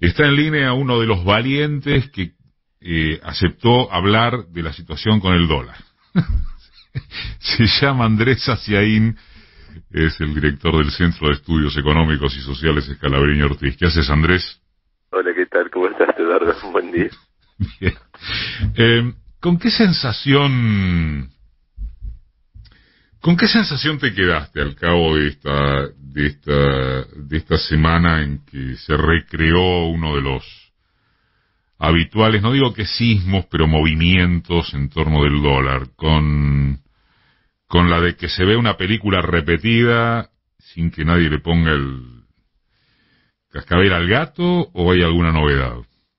Está en línea uno de los valientes que aceptó hablar de la situación con el dólar. Se llama Andrés Aciaín, es el director del Centro de Estudios Económicos y Sociales Scalabrini Ortiz. ¿Qué haces, Andrés? Hola, ¿qué tal? ¿Cómo estás, Eduardo? Un buen día. Bien. ¿Con qué sensación te quedaste al cabo de esta semana en que se recreó uno de los habituales, no digo que sismos, pero movimientos en torno del dólar, con la de que se ve una película repetida sin que nadie le ponga el cascabel al gato, o hay alguna novedad?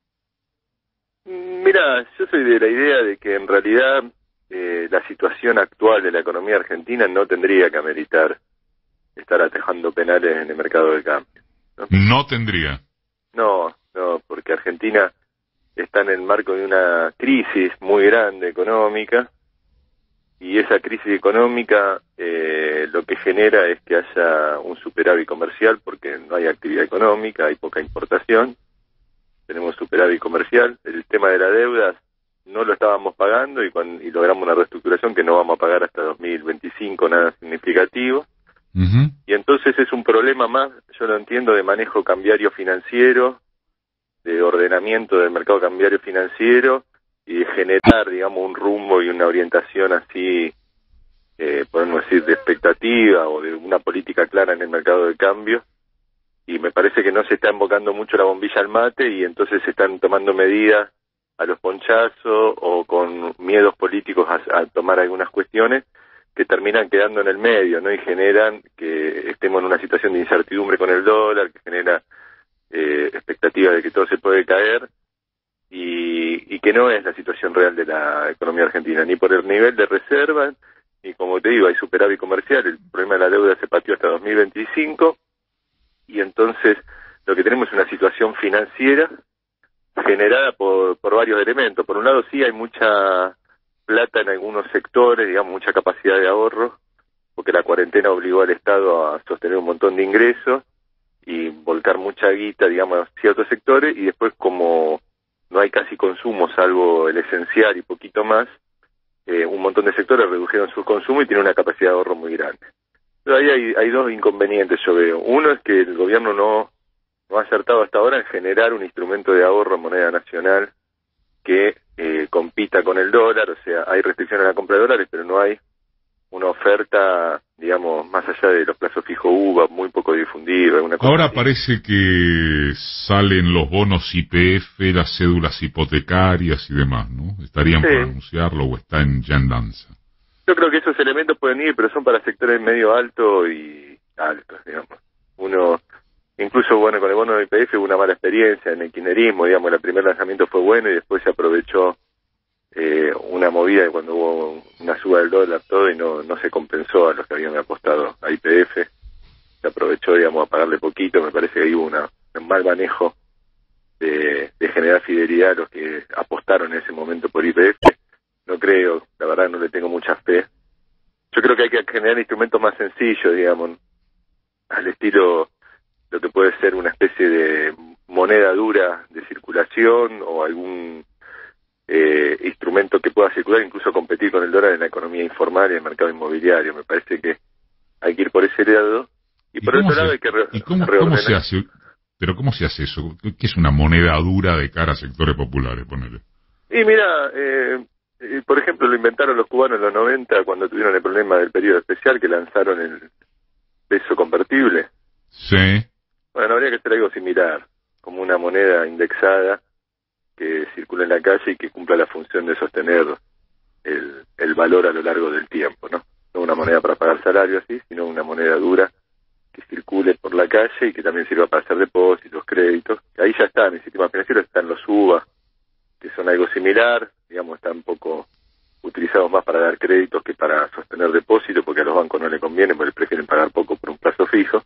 Mira, yo soy de la idea de que en realidad la situación actual de la economía argentina no tendría que ameritar estar atajando penales en el mercado de cambio, ¿no? No tendría. No, porque Argentina está en el marco de una crisis muy grande económica, y esa crisis económica lo que genera es que haya un superávit comercial, porque no hay actividad económica, hay poca importación, tenemos superávit comercial. El tema de la deuda no lo estábamos pagando y logramos una reestructuración que no vamos a pagar hasta 2025, nada significativo. Uh-huh. Y entonces es un problema más, yo lo entiendo, de manejo cambiario financiero, de ordenamiento del mercado cambiario financiero y de generar, digamos, un rumbo y una orientación así, podemos decir, de expectativa o de una política clara en el mercado de cambio. Y me parece que no se está invocando mucho la bombilla al mate, y entonces se están tomando medidas a los ponchazos o con miedos políticos a tomar algunas cuestiones que terminan quedando en el medio, ¿no? Y generan que estemos en una situación de incertidumbre con el dólar, que genera expectativa de que todo se puede caer, y que no es la situación real de la economía argentina, ni por el nivel de reservas, ni, como te digo, hay superávit comercial. El problema de la deuda se pateó hasta 2025, y entonces lo que tenemos es una situación financiera generada por varios elementos. Por un lado, sí hay mucha plata en algunos sectores, digamos, mucha capacidad de ahorro, porque la cuarentena obligó al Estado a sostener un montón de ingresos y volcar mucha guita, digamos, a ciertos sectores, y después, como no hay casi consumo, salvo el esencial y poquito más, un montón de sectores redujeron su consumo y tienen una capacidad de ahorro muy grande. Pero ahí hay dos inconvenientes, yo veo. Uno es que el gobierno no ha acertado hasta ahora en generar un instrumento de ahorro en moneda nacional que compita con el dólar. O sea, hay restricciones a la compra de dólares, pero no hay una oferta, digamos, más allá de los plazos fijos UVA, muy poco difundido. Ahora parece que salen los bonos YPF, las cédulas hipotecarias y demás, ¿no? Estarían por anunciarlo, o está ya en danza. Yo creo que esos elementos pueden ir, pero son para sectores medio alto y altos, digamos. Uno, incluso, bueno, con el bono de YPF hubo una mala experiencia en el kirchnerismo, digamos. El primer lanzamiento fue bueno y después se aprovechó una movida de cuando hubo una suba del dólar, todo, y no se compensó a los que habían apostado a YPF. Se aprovechó, digamos, a pagarle poquito. Me parece que ahí hubo un mal manejo de generar fidelidad a los que apostaron en ese momento por YPF. No creo, la verdad no le tengo mucha fe. Yo creo que hay que generar instrumentos más sencillos, digamos, al estilo lo que puede ser una especie de moneda dura de circulación, o algún instrumento que pueda circular, incluso competir con el dólar en la economía informal y en el mercado inmobiliario. Me parece que hay que ir por ese lado. Y por otro lado hay que reordenar. ¿Cómo se hace? ¿Pero cómo se hace eso? ¿Qué es una moneda dura de cara a sectores populares, ponele? Y mira, por ejemplo, lo inventaron los cubanos en los 90 cuando tuvieron el problema del periodo especial, que lanzaron el peso convertible. Sí. Bueno, habría que hacer algo similar, como una moneda indexada que circule en la calle y que cumpla la función de sostener el valor a lo largo del tiempo, ¿no? No una moneda para pagar salarios, así, sino una moneda dura que circule por la calle y que también sirva para hacer depósitos, créditos. Ahí ya está, en el sistema financiero están los UVA, que son algo similar, digamos, están un poco utilizados más para dar créditos que para sostener depósitos, porque a los bancos no les conviene, porque prefieren pagar poco por un plazo fijo.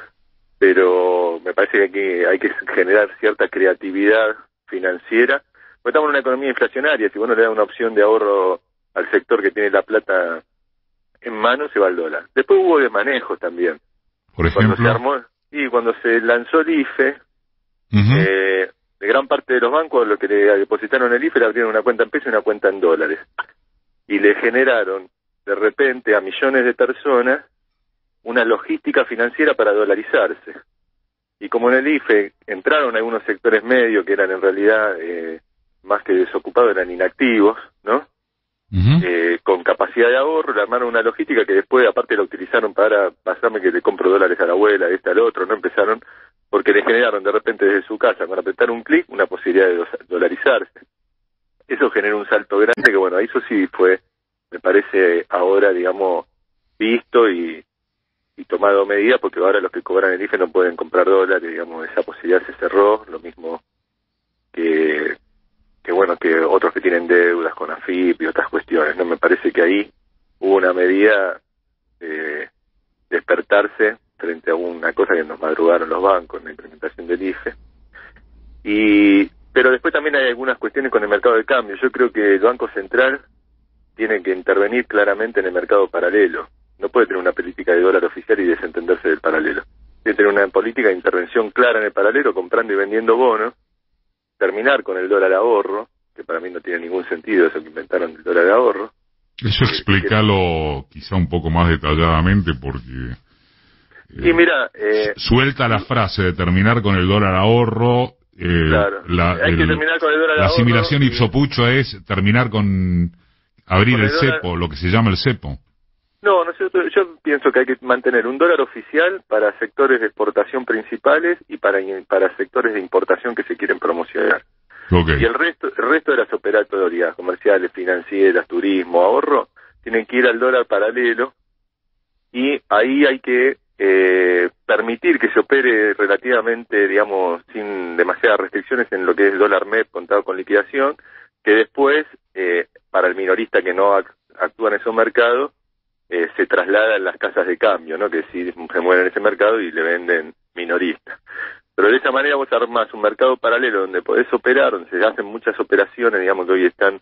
Pero me parece que hay que generar cierta creatividad financiera, porque estamos en una economía inflacionaria. Si uno le da una opción de ahorro al sector que tiene la plata en mano, se va al dólar. Después hubo de manejos también. Por ejemplo, cuando se lanzó el IFE, De gran parte de los bancos, lo que le depositaron el IFE, le abrieron una cuenta en pesos y una cuenta en dólares. Y le generaron, de repente, a millones de personas una logística financiera para dolarizarse. Y como en el IFE entraron algunos sectores medios que eran en realidad más que desocupados, eran inactivos, ¿no? Con capacidad de ahorro, le armaron una logística que después aparte la utilizaron para pasarme que le compro dólares a la abuela, al otro, ¿no? Empezaron porque le generaron de repente desde su casa, con apretar un clic, una posibilidad de dolarizarse. Eso generó un salto grande que, bueno, eso sí fue, me parece, ahora, digamos, visto y tomado medidas, porque ahora los que cobran el IFE no pueden comprar dólares, digamos, esa posibilidad se cerró, lo mismo que bueno, que otros que tienen deudas con AFIP y otras cuestiones, ¿no? Me parece que ahí hubo una medida de despertarse frente a una cosa que nos madrugaron los bancos en la implementación del IFE. Pero después también hay algunas cuestiones con el mercado de cambio. Yo creo que el Banco Central tiene que intervenir claramente en el mercado paralelo. No puede tener una política de dólar oficial y desentenderse del paralelo. Tiene que tener una política de intervención clara en el paralelo, comprando y vendiendo bonos, terminar con el dólar ahorro, que para mí no tiene ningún sentido eso que inventaron el dólar ahorro. Eso explícalo quizá un poco más detalladamente porque... y mira... suelta la frase de terminar con el dólar ahorro... claro, hay que terminar con el dólar ahorro. La asimilación ipso pucho es terminar con... abrir el dólar... cepo, lo que se llama el cepo. No, yo pienso que hay que mantener un dólar oficial para sectores de exportación principales y para sectores de importación que se quieren promocionar. Okay. Y el resto de las operatorias comerciales, financieras, turismo, ahorro, tienen que ir al dólar paralelo y ahí hay que permitir que se opere relativamente, digamos, sin demasiadas restricciones en lo que es dólar MEP contado con liquidación, que después, para el minorista que no actúa en esos mercados, se traslada en las casas de cambio, ¿no? Que sí se mueven en ese mercado y le venden minoristas. Pero de esa manera vos armás un mercado paralelo donde podés operar, donde se hacen muchas operaciones, digamos, que hoy están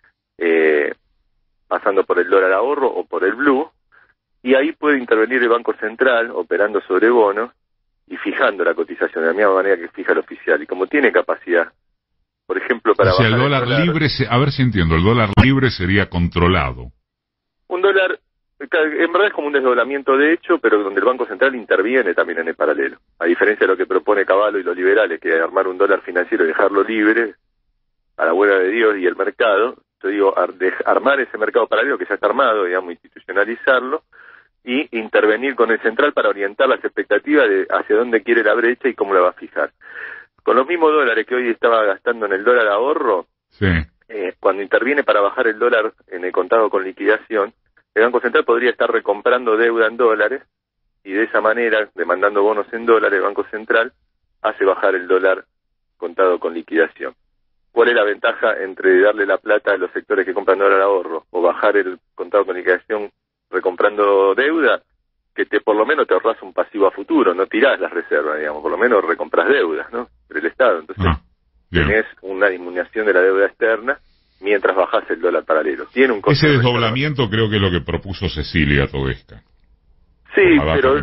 pasando por el dólar ahorro o por el blue, y ahí puede intervenir el Banco Central operando sobre bonos y fijando la cotización de la misma manera que fija el oficial. Y como tiene capacidad, por ejemplo, para... O sea, el dólar libre, a ver si entiendo, el dólar libre sería controlado. Un dólar... en verdad es como un desdoblamiento de hecho, pero donde el Banco Central interviene también en el paralelo. A diferencia de lo que propone Cavallo y los liberales, que armar un dólar financiero y dejarlo libre a la buena de Dios y el mercado, yo digo, armar ese mercado paralelo que ya está armado, digamos, institucionalizarlo, y intervenir con el central para orientar las expectativas de hacia dónde quiere la brecha y cómo la va a fijar. Con los mismos dólares que hoy estaba gastando en el dólar ahorro, sí. Cuando interviene para bajar el dólar en el contado con liquidación, el Banco Central podría estar recomprando deuda en dólares y de esa manera, demandando bonos en dólares, el Banco Central hace bajar el dólar contado con liquidación. ¿Cuál es la ventaja entre darle la plata a los sectores que compran dólar ahorro o bajar el contado con liquidación recomprando deuda? Que por lo menos te ahorras un pasivo a futuro, no tirás las reservas, digamos, por lo menos recompras deudas, ¿no? Del Estado. Entonces tenés una disminución de la deuda externa mientras bajás el dólar paralelo. Tiene un Ese desdoblamiento creo que es lo que propuso Cecilia Todesca. Sí, pero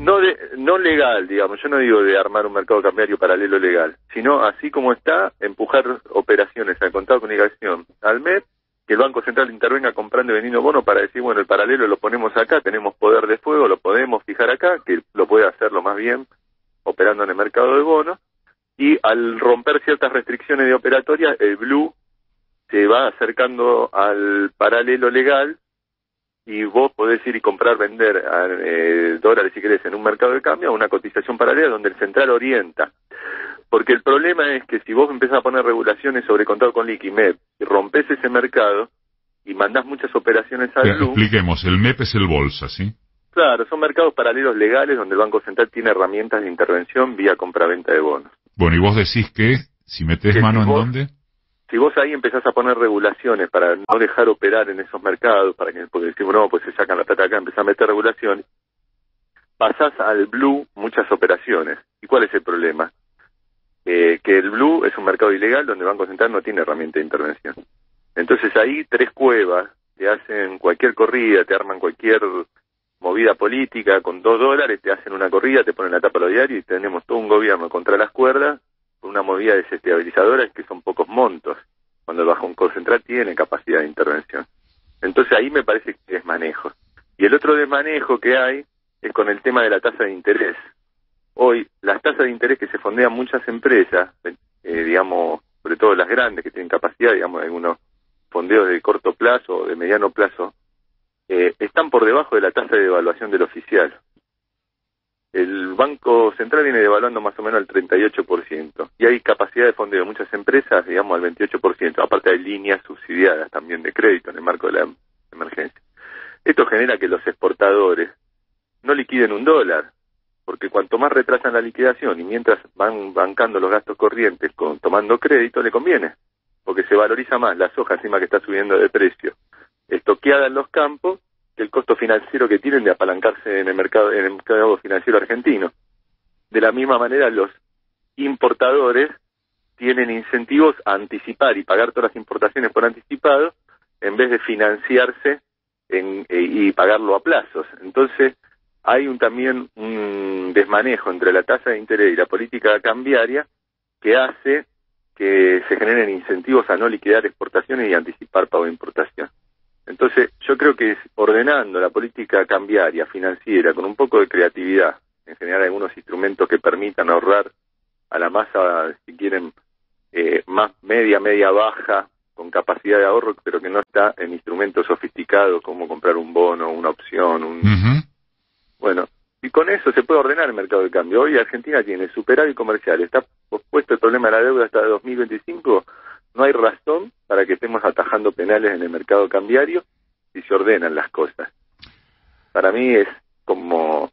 no legal, digamos. Yo no digo de armar un mercado cambiario paralelo legal, sino así como está, empujar operaciones al contado con liquidación al MEP, que el Banco Central intervenga comprando y vendiendo bonos para decir, bueno, el paralelo lo ponemos acá, tenemos poder de fuego, lo podemos fijar acá, que lo puede hacerlo más bien operando en el mercado de bonos, y al romper ciertas restricciones de operatoria, el blue se va acercando al paralelo legal y vos podés ir y comprar, vender dólares si querés en un mercado de cambio a una cotización paralela donde el central orienta. Porque el problema es que si vos empezás a poner regulaciones sobre contado con liqui MEP y rompés ese mercado y mandás muchas operaciones al blue... Expliquemos, el MEP es el bolsa, ¿sí? Claro, son mercados paralelos legales donde el Banco Central tiene herramientas de intervención vía compra-venta de bonos. Bueno, y vos decís que si metés mano en dónde... Si vos ahí empezás a poner regulaciones para no dejar operar en esos mercados, porque decimos, no, pues se sacan la plata acá, empezás a meter regulaciones, pasás al blue muchas operaciones. ¿Y cuál es el problema? Que el blue es un mercado ilegal donde el Banco Central no tiene herramienta de intervención. Entonces ahí tres cuevas te hacen cualquier corrida, te arman cualquier movida política con $2, te hacen una corrida, te ponen la tapa a los diarios y tenemos todo un gobierno contra las cuerdas, con una movida desestabilizadora es que son pocos montos, cuando el Banco Central tiene capacidad de intervención. Entonces ahí me parece que es manejo. Y el otro desmanejo que hay es con el tema de la tasa de interés. Hoy, las tasas de interés que se fondean muchas empresas, digamos, sobre todo las grandes que tienen capacidad, digamos, algunos fondeos de corto plazo o de mediano plazo, están por debajo de la tasa de devaluación del oficial. El Banco Central viene devaluando más o menos al 38%, y hay capacidad de fondeo de muchas empresas, digamos, al 28%, aparte hay líneas subsidiadas también de crédito en el marco de la emergencia. Esto genera que los exportadores no liquiden $1, porque cuanto más retrasan la liquidación y mientras van bancando los gastos corrientes tomando crédito, le conviene, porque se valoriza más la soja encima que está subiendo de precio, estoqueada en los campos, que el costo financiero que tienen de apalancarse en el mercado financiero argentino. De la misma manera, los importadores tienen incentivos a anticipar y pagar todas las importaciones por anticipado, en vez de financiarse y pagarlo a plazos. Entonces, hay también un desmanejo entre la tasa de interés y la política cambiaria que hace que se generen incentivos a no liquidar exportaciones y anticipar pago de importación. Entonces, yo creo que es ordenando la política cambiaria, financiera, con un poco de creatividad, en general algunos instrumentos que permitan ahorrar a la masa, si quieren, más media, baja, con capacidad de ahorro, pero que no está en instrumentos sofisticados como comprar un bono, una opción, Bueno, y con eso se puede ordenar el mercado de cambio. Hoy Argentina tiene superávit comercial, está pospuesto el problema de la deuda hasta 2025, no hay razón para que estemos atajando penales en el mercado cambiario si se ordenan las cosas. Para mí es como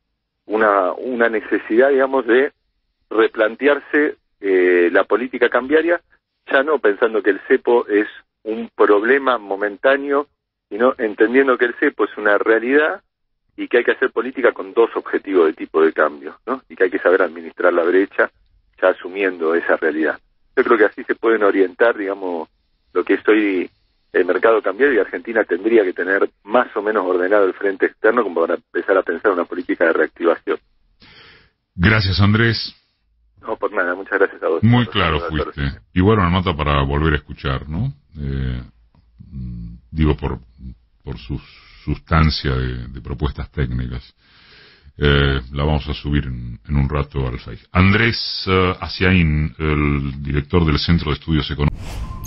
una necesidad, digamos, de replantearse la política cambiaria, ya no pensando que el cepo es un problema momentáneo, sino entendiendo que el cepo es una realidad y que hay que hacer política con dos objetivos de tipo de cambio, ¿no? Y que hay que saber administrar la brecha ya asumiendo esa realidad. Yo creo que así se pueden orientar, digamos, lo que es hoy el mercado cambiario, y Argentina tendría que tener más o menos ordenado el frente externo como para empezar a pensar una política de reactivación. Gracias, Andrés. No, por nada, muchas gracias a vos. Muy claro fuiste. Y bueno, una nota para volver a escuchar, ¿no? Digo, por su sustancia de propuestas técnicas. La vamos a subir en un rato al Facebook. Andrés Asiaín, el director del Centro de Estudios Económicos.